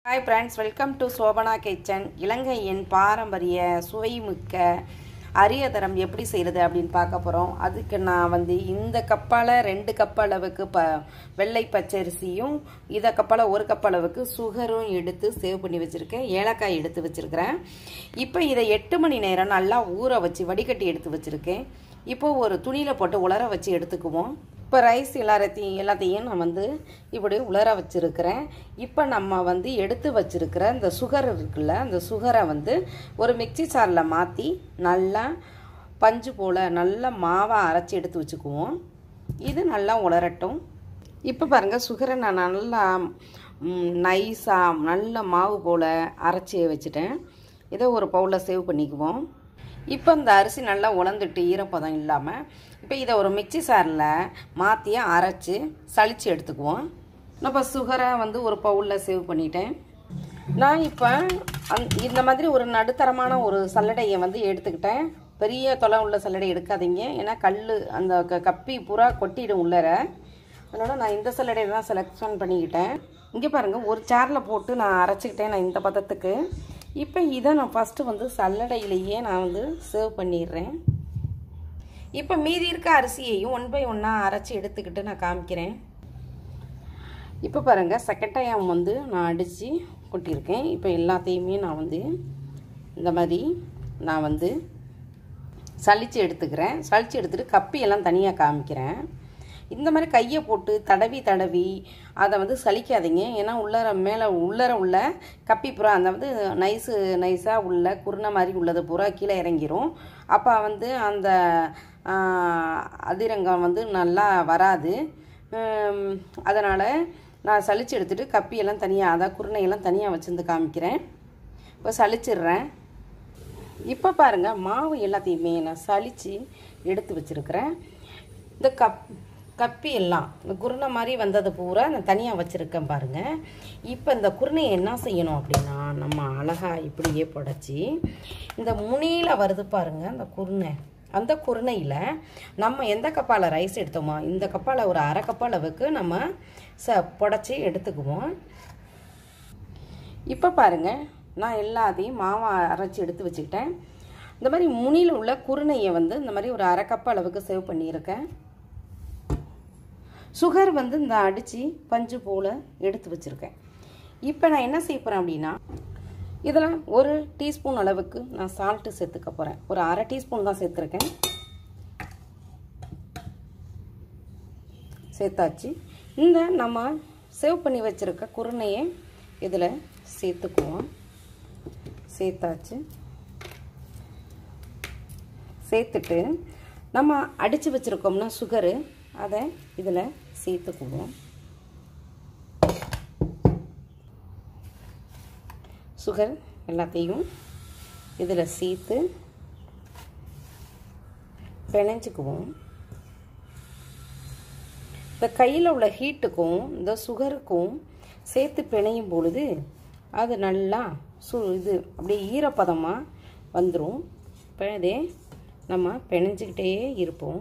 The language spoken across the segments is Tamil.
Hi friends, welcome to Sobana Kitchen. இலங்கையின் பாரம்பரிய சுவைமிக்க அரியதரம் எப்படி செய்யறது அப்படினு பார்க்க போறோம். அதுக்கு நான் இந்த கப்பால 2 கப் அளவுக்கு வெள்ளை பச்சரிசியும் இத கப்பால 1 கப் அளவுக்கு சுகரும் எடுத்து சேவ் பண்ணி வச்சிருக்கேன். ஏலக்காய் எடுத்து வச்சிருக்கேன். இப்போ இத 8 மணி நேரம் நல்லா ஊற வச்சு வடிகட்டி எடுத்து வச்சிருக்கேன். இப்போ ஒரு துணியில போட்டு உலர வச்சு எடுத்துக்குவோம். இப்போ ரைஸ் எல்லாத்தையும் நான் இப்படி உலர வச்சிருக்கிறேன். இப்போ நம்ம எடுத்து வச்சிருக்கிற இந்த சுகர் இருக்குல்ல, அந்த சுகரை ஒரு மிக்ஸி ஜாரில் மாற்றி நல்லா பஞ்சு போல் நல்லா மாவை அரைச்சி எடுத்து வச்சுக்குவோம். இது நல்லா உலரட்டும். இப்போ பாருங்கள், சுகரை நான் நல்லா நைஸாக நல்ல மாவு போல் அரைச்சி வச்சுட்டேன். இதை ஒரு பவுலில் சேவ் பண்ணிக்குவோம். இப்போ இந்த அரிசி நல்லா உலர்ந்துட்டு ஈரப்பதம் இல்லாமல் இப்போ இதை ஒரு மிக்ஸி ஜாரில் மாற்றி அரைச்சி சளிச்சு எடுத்துக்குவோம். நான் இப்போ சுகரை ஒரு பவுலில் சேவ் பண்ணிட்டேன். நான் இப்போ இந்த மாதிரி ஒரு நடுத்தரமான ஒரு சல்லடையை எடுத்துக்கிட்டேன். பெரிய தொலை உள்ள சல்லடை எடுக்காதீங்க, ஏன்னா கல் அந்த கப்பி பூரா கொட்டிடும் உள்ளர. அதனால் நான் இந்த சல்லடையை தான் செலக்ஷன் பண்ணிக்கிட்டேன். இங்கே பாருங்கள், ஒரு சேரில் போட்டு நான் அரைச்சிக்கிட்டேன் நான் இந்த பதத்துக்கு. இப்போ இதை நான் ஃபஸ்ட்டு சல்லடையிலேயே நான் சேவ் பண்ணிடுறேன். இப்போ மீதி இருக்க அரிசியையும் 1 by 1 அரைச்சி எடுத்துக்கிட்டு நான் காமிக்கிறேன். இப்போ பாருங்கள், செகண்ட் டைம் நான் அடித்து கொட்டியிருக்கேன். இப்போ எல்லாத்தையுமே நான் இந்த மாதிரி நான் சளிச்சு எடுத்துக்கிறேன். சளிச்சு எடுத்துகிட்டு கப்பியெல்லாம் தனியாக காமிக்கிறேன். இந்த மாதிரி கையை போட்டு தடவி அதை சலிக்காதீங்க, ஏன்னா உள்ளர உள்ள கப்பி பூரா அந்த நைஸாக உள்ள குருணை மாதிரி உள்ளது பூரா கீழே இறங்கிரும். அப்போ அந்த அதிரங்கம் நல்லா வராது. அதனால் நான் சளிச்சு எடுத்துகிட்டு கப்பியெல்லாம் தனியாக, அதாவது குருணையெல்லாம் தனியாக வச்சுருந்து காமிக்கிறேன். இப்போ சளிச்சிடுறேன். இப்போ பாருங்கள், மாவு எல்லாத்தையுமே நான் சளிச்சு எடுத்து வச்சுருக்கிறேன். இந்த கப்பி எல்லாம் இந்த குருணை மாதிரி வந்தது பூரா நான் தனியாக வச்சுருக்கேன் பாருங்கள். இப்போ இந்த குருணையை என்ன செய்யணும் அப்படின்னா, நம்ம அழகாக இப்படியே புடச்சி இந்த முனியில் வருது பாருங்கள் அந்த குருணை, அந்த குருணையில் நம்ம எந்த கப்பால் ரைஸ் எடுத்தோமோ இந்த கப்பால் ஒரு அரை கப் அளவுக்கு நம்ம புடச்சி எடுத்துக்குவோம். இப்போ பாருங்கள், நான் எல்லாத்தையும் மாவை அரைச்சி எடுத்து வச்சுக்கிட்டேன். இந்த மாதிரி முனியில் உள்ள குருணையை இந்த மாதிரி ஒரு அரை கப் அளவுக்கு சேவ் பண்ணியிருக்கேன். சுகர் இந்த அடித்து பஞ்சு போல் எடுத்து வச்சுருக்கேன். இப்போ நான் என்ன செய்ய போகிறேன் அப்படின்னா, இதில் 1 டீஸ்பூன் அளவுக்கு நான் சால்ட்டு சேர்த்துக்க போகிறேன். ஒரு அரை டீஸ்பூன் தான் சேர்த்துருக்கேன். சேர்த்தாச்சு. இந்த நம்ம சேவ் பண்ணி வச்சுருக்க குருணையை இதில் சேர்த்துக்குவோம். சேர்த்தாச்சு. சேர்த்துட்டு நம்ம அடித்து வச்சுருக்கோம்னா சுகரு, அதை இதில் சேர்த்துக்குவோம். சுகர் எல்லாத்தையும் இதில் சேர்த்து பிணைஞ்சிக்குவோம். இந்த கையில் உள்ள ஹீட்டுக்கும் இந்த சுகருக்கும் சேர்த்து பிணையும் பொழுது அது நல்லா இது அப்படியே ஈரப்பதமாக வந்துடும். இப்போ அதே நம்ம பிணைஞ்சிக்கிட்டே இருப்போம்.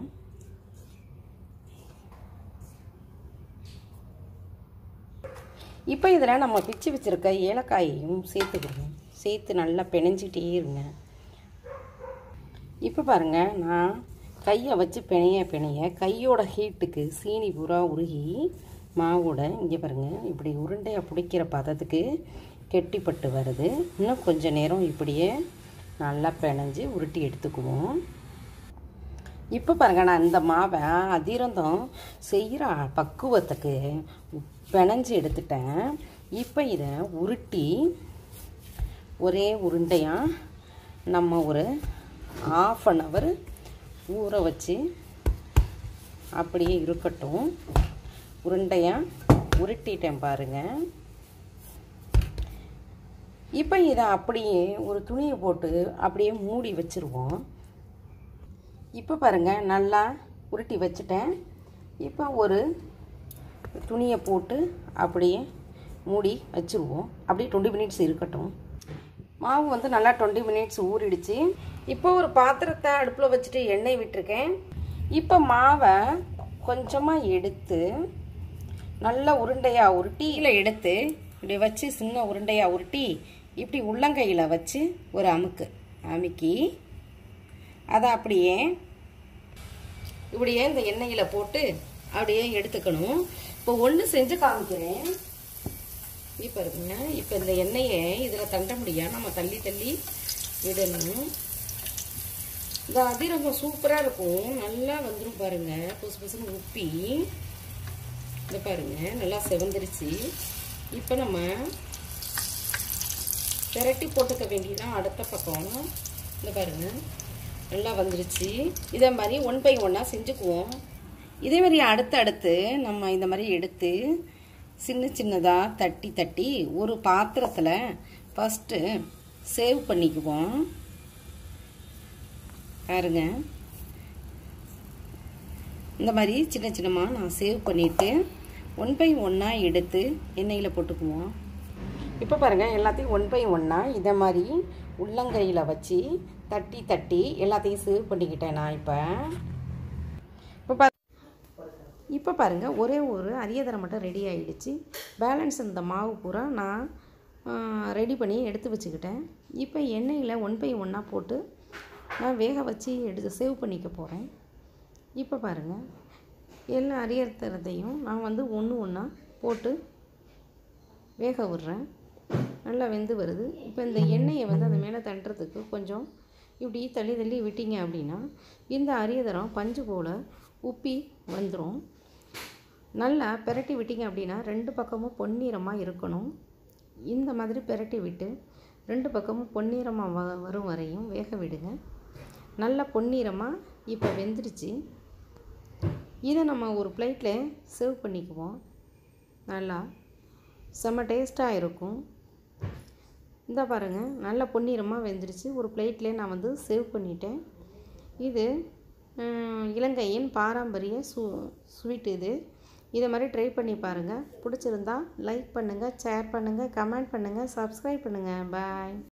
இப்போ இதில் நம்ம பிச்சு வச்சுருக்க ஏலக்காயையும் சேர்த்துக்கணும். சேர்த்து நல்லா பிணைஞ்சிக்கிட்டே இருங்க. இப்போ பாருங்கள், நான் கையை வச்சு பிணைய கையோட ஹீட்டுக்கு சீனி பூரா உருகி மாவோட இங்கே பாருங்கள் இப்படி உருண்டையாக பிடிக்கிற பதத்துக்கு கெட்டிப்பட்டு வருது. இன்னும் கொஞ்சம் நேரம் இப்படியே நல்லா பிணைஞ்சி உருட்டி எடுத்துக்குவோம். இப்போ பாருங்கள், நான் இந்த மாவை அதிரந்தம் செய்கிற பக்குவத்துக்கு பிணைஞ்சி எடுத்துட்டேன். இப்போ இதை உருட்டி ஒரே உருண்டையாக நம்ம ஒரு 1/2 hour ஊற வச்சு அப்படியே இருக்கட்டும். உருண்டையாக உருட்டிட்டேன் பாருங்கள். இப்போ இதை அப்படியே ஒரு துணியை போட்டு அப்படியே மூடி வச்சுருவோம். இப்போ பாருங்கள், நல்லா உருட்டி வச்சுட்டேன். இப்போ ஒரு துணியை போட்டு அப்படியே மூடி வச்சுருவோம். அப்படியே 20 minutes இருக்கட்டும். மாவு நல்லா 20 minutes ஊறிடுச்சு. இப்போ ஒரு பாத்திரத்தை அடுப்பில் வச்சுட்டு எண்ணெய் விட்டுருக்கேன். இப்போ மாவை கொஞ்சமாக எடுத்து நல்லா உருண்டையாக உருட்டியில் எடுத்து இப்படி வச்சு சின்ன உருண்டையாக உருட்டி இப்படி உள்ளங்கையில் வச்சு ஒரு அமுக்கி அதை அப்படியே இப்படியே இந்த எண்ணெயில் போட்டு அப்படியே எடுத்துக்கணும். இப்போ ஒன்று செஞ்சு காமிக்கிறேன். இப்போ இருக்குங்க. இப்போ இந்த எண்ணெயை இதில் தண்ட முடியாது, நம்ம தள்ளி தள்ளி விடணும். இந்த அதிரகம் சூப்பராக இருக்கும், நல்லா வந்துடும் பாருங்க. புசு புசுன்னு உப்பி இந்த பாருங்க நல்லா செவந்துருச்சு. இப்போ நம்ம திரட்டி போட்டுக்க வேண்டியதான் அடுத்த பக்கம். இந்த பாருங்க நல்லா வந்துருச்சு. இதே மாதிரி 1 by 1 செஞ்சுக்குவோம். இதே மாதிரி அடுத்து நம்ம இந்த மாதிரி எடுத்து சின்ன சின்னதாக தட்டி தட்டி ஒரு பாத்திரத்தில் ஃபஸ்ட்டு சேவ் பண்ணிக்குவோம். பாருங்க இந்த மாதிரி சின்ன சின்னமாக நான் சேவ் பண்ணிவிட்டு 1 by 1 எடுத்து எண்ணெயில் போட்டுக்குவோம். இப்போ பாருங்கள் எல்லாத்தையும் 1 by 1 இதை மாதிரி உள்ளங்கையில் வச்சு தட்டி தட்டி எல்லாத்தையும் சேவ் பண்ணிக்கிட்டேன் நான். இப்போ பாருங்கள் ஒரே ஒரு அரியதரை மட்டும் ரெடி ஆகிடுச்சு. பேலன்ஸ் இந்த மாவு பூரா நான் ரெடி பண்ணி எடுத்து வச்சுக்கிட்டேன். இப்போ எண்ணெயில் 1 by 1 போட்டு நான் வேக வச்சு எடுத்து சேவ் பண்ணிக்க போகிறேன். இப்போ பாருங்கள் எல்லா அரியதரத்தையும் நான் வந்து ஒன்று போட்டு வேக விடுறேன். நல்லா வெந்து வருது. இப்போ இந்த எண்ணெயை வந்து அது மேலே தண்டுறதுக்கு கொஞ்சம் இப்படி தள்ளி தள்ளி விட்டீங்க அப்படின்னா இந்த அரியதரம் பஞ்சு போல் உப்பி வந்துடும். நல்லா பெரட்டி விட்டீங்க அப்படின்னா 2 பக்கமும் பொன்னிறமாக இருக்கணும். இந்த மாதிரி பெரட்டி விட்டு 2 பக்கமும் பொன்னிறமாக வரும் வரையும் வேக விடுங்க. நல்லா பொன்னிறமாக இப்போ வெந்துருச்சு. இதை நம்ம ஒரு பிளேட்டில் சர்வ் பண்ணிக்குவோம். நல்லா செம்ம டேஸ்ட்டாக இருக்கும். இந்த பாருங்கள் நல்லா பொன்னிறமாக வெந்துருச்சு. ஒரு பிளேட்லேயே நான் வந்து சேவ் பண்ணிட்டேன். இது இலங்கையின் பாரம்பரிய ஸ்வீட் இது. இதை மாதிரி ட்ரை பண்ணி பாருங்கள். பிடிச்சிருந்தா லைக் பண்ணுங்கள், ஷேர் பண்ணுங்கள், கமெண்ட் பண்ணுங்கள், சப்ஸ்கிரைப் பண்ணுங்கள். பாய்.